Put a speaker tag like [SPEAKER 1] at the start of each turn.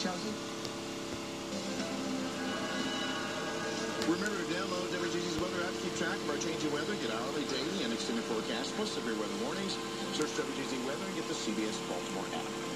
[SPEAKER 1] Chelsea?
[SPEAKER 2] Remember to download WJZ's weather app. Keep track of our changing weather. Get hourly, daily, and extended forecast, plus severe weather warnings. Search WJZ Weather and get the CBS Baltimore app.